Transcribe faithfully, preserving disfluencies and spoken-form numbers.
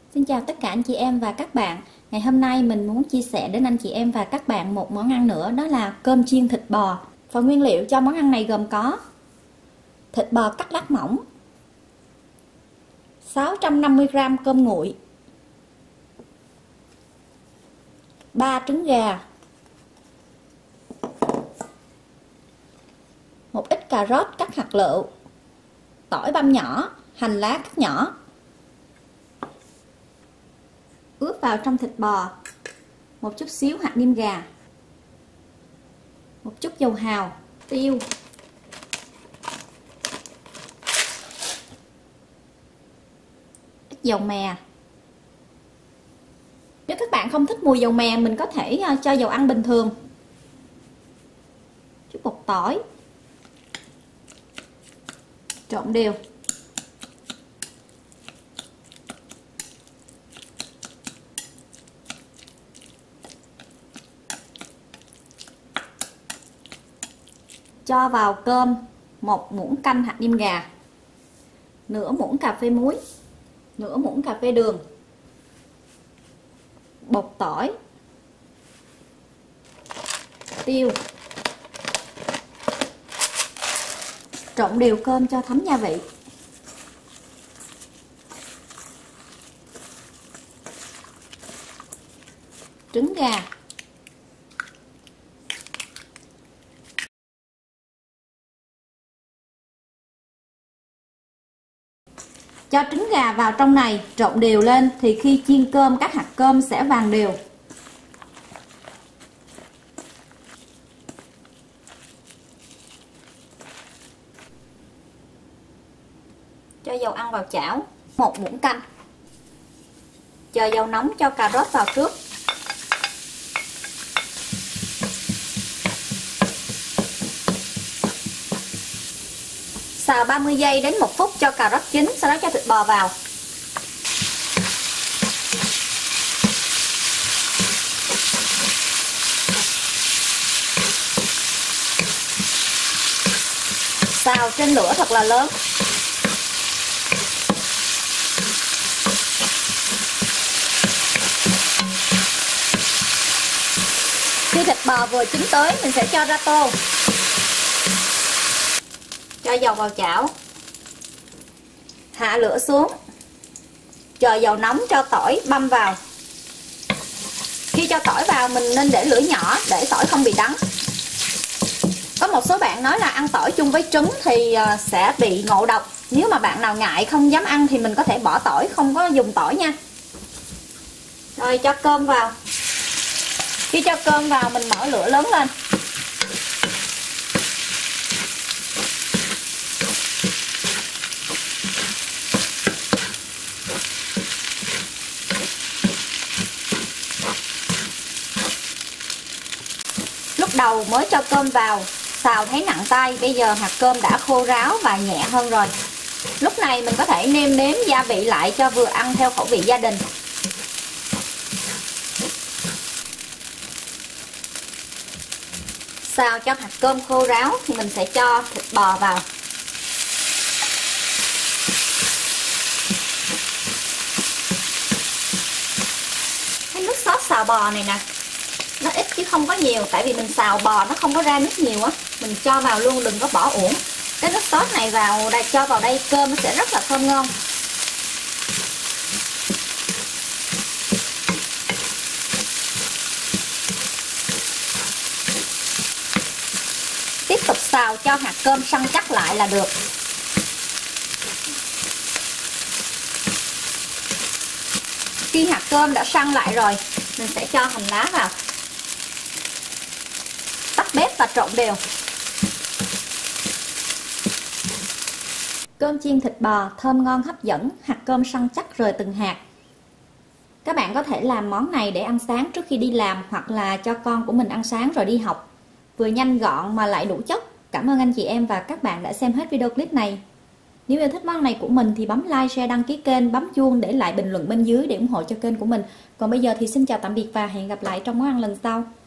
Xin chào tất cả anh chị em và các bạn. Ngày hôm nay mình muốn chia sẻ đến anh chị em và các bạn một món ăn nữa, đó là cơm chiên thịt bò. Phần nguyên liệu cho món ăn này gồm có thịt bò cắt lát mỏng, sáu trăm năm mươi gam cơm nguội, ba trứng gà, một ít cà rốt cắt hạt lựu, tỏi băm nhỏ, hành lá cắt nhỏ. Ướp vào trong thịt bò một chút xíu hạt nêm gà, một chút dầu hào, tiêu, ít dầu mè. Nếu các bạn không thích mùi dầu mè, mình có thể cho dầu ăn bình thường. Chút bột tỏi, trộn đều. Cho vào cơm một muỗng canh hạt nêm gà, nửa muỗng cà phê muối, nửa muỗng cà phê đường, bột tỏi, tiêu. Trộn đều cơm cho thấm gia vị. Trứng gà, cho trứng gà vào trong này, trộn đều lên thì khi chiên cơm các hạt cơm sẽ vàng đều. Cho dầu ăn vào chảo, một muỗng canh. Chờ dầu nóng cho cà rốt vào trước. Xào ba mươi giây đến một phút cho cà rốt chín, sau đó cho thịt bò vào. Xào trên lửa thật là lớn. Khi thịt bò vừa chín tới, mình sẽ cho ra tô. Cho dầu vào chảo, hạ lửa xuống, chờ dầu nóng cho tỏi băm vào. Khi cho tỏi vào mình nên để lửa nhỏ để tỏi không bị đắng. Có một số bạn nói là ăn tỏi chung với trứng thì sẽ bị ngộ độc. Nếu mà bạn nào ngại không dám ăn thì mình có thể bỏ tỏi, không có dùng tỏi nha. Rồi cho cơm vào. Khi cho cơm vào mình mở lửa lớn lên. Lúc đầu mới cho cơm vào, xào thấy nặng tay, bây giờ hạt cơm đã khô ráo và nhẹ hơn rồi. Lúc này mình có thể nêm nếm gia vị lại cho vừa ăn theo khẩu vị gia đình. Xào cho hạt cơm khô ráo thì mình sẽ cho thịt bò vào. Cái nước sốt xào bò này nè, nó ít chứ không có nhiều, tại vì mình xào bò nó không có ra nước nhiều á, mình cho vào luôn, đừng có bỏ uổng. Cái nước sốt này vào đây, cho vào đây cơm nó sẽ rất là thơm ngon. Tiếp tục xào cho hạt cơm săn chắc lại là được. Khi hạt cơm đã săn lại rồi, mình sẽ cho hành lá vào. Tắt bếp và trộn đều. Cơm chiên thịt bò thơm ngon hấp dẫn, hạt cơm săn chắc rời từng hạt. Các bạn có thể làm món này để ăn sáng trước khi đi làm, hoặc là cho con của mình ăn sáng rồi đi học. Vừa nhanh gọn mà lại đủ chất. Cảm ơn anh chị em và các bạn đã xem hết video clip này. Nếu yêu thích món này của mình thì bấm like, share, đăng ký kênh, bấm chuông, để lại bình luận bên dưới để ủng hộ cho kênh của mình. Còn bây giờ thì xin chào tạm biệt và hẹn gặp lại trong món ăn lần sau.